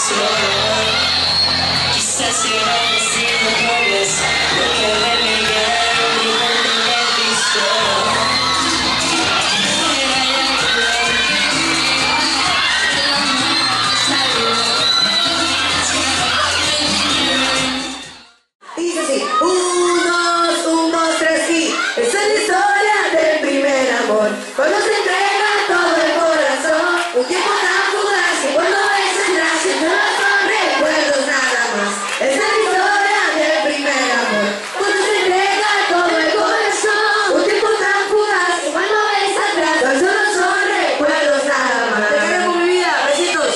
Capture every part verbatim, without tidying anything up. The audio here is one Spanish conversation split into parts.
solo. Quizás será diciendo cosas porque me negaron mi mente me pistó. Dice así, un, dos, un, dos, tres y esa es la historia del primer amor. Cuando se entrega todo el corazón, un tiempo tan fugaz y cuando ves atrás y no son recuerdos nada más. Esa es la historia del primer amor. Cuando se entrega todo el corazón, un tiempo tan fugaz y cuando ves atrás tan solo son recuerdos nada más. Te queremos mi vida, besitos.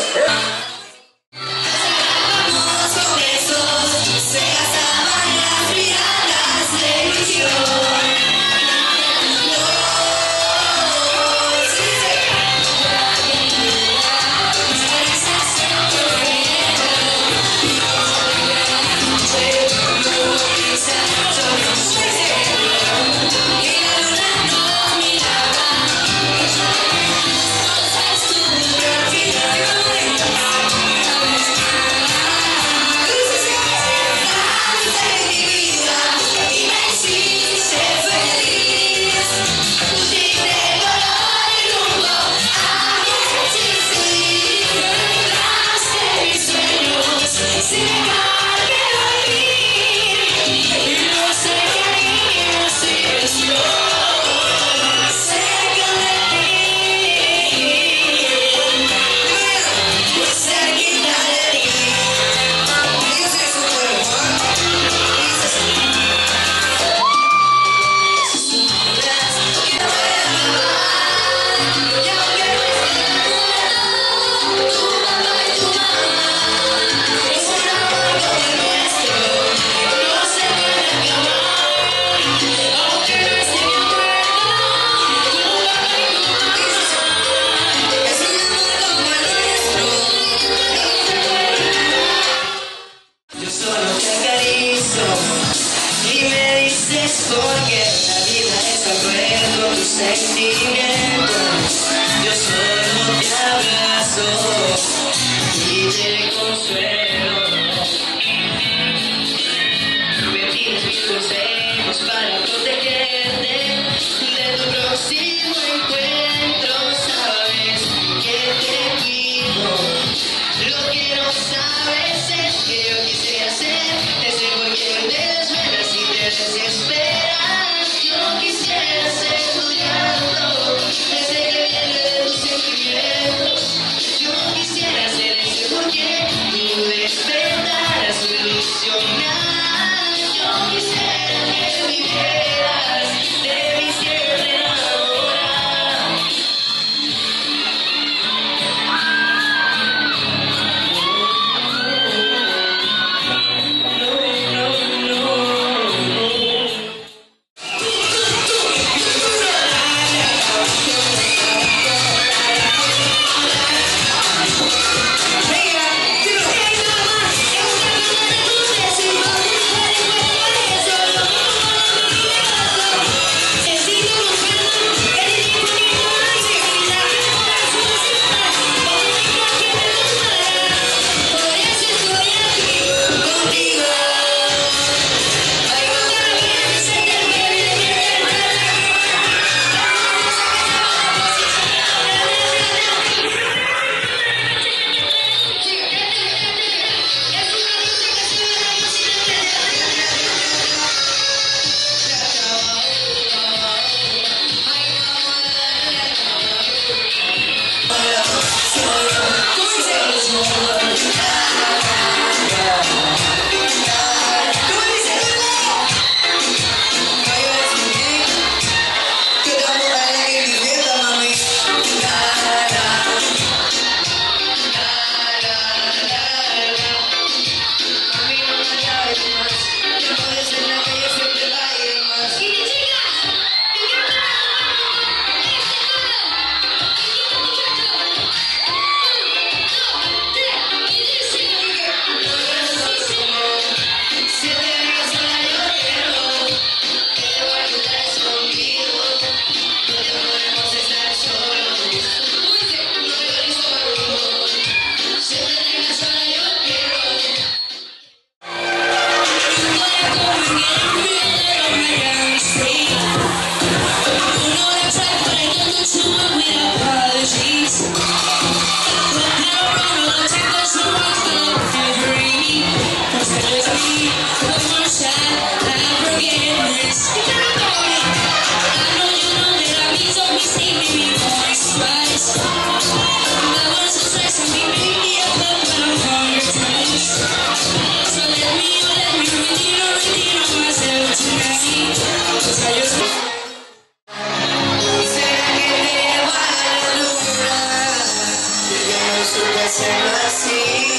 Y me dices porque la vida es cruel con tus sentimientos. Yo solo te abrazo y te consuelo. Me pides mis consejos para protegerte de tu próximo encuentro. Sabes que te quiero. Lo que no sabes es que yo quisiera ser ese porque te desvelas y te desesperas. Yo quisiera ser tu llanto, ese que viene de tus sentimientos. Yo quisiera ser ese porque tú hacerlo así.